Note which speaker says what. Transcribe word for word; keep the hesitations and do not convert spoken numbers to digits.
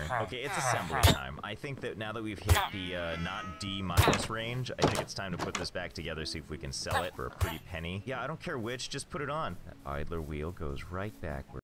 Speaker 1: Okay, it's assembly time. I think that now that we've hit the uh, not D minus range, I think it's time to put this back together, see if we can sell it for a pretty penny. Yeah, I don't care which, just put it on. That idler wheel goes right back where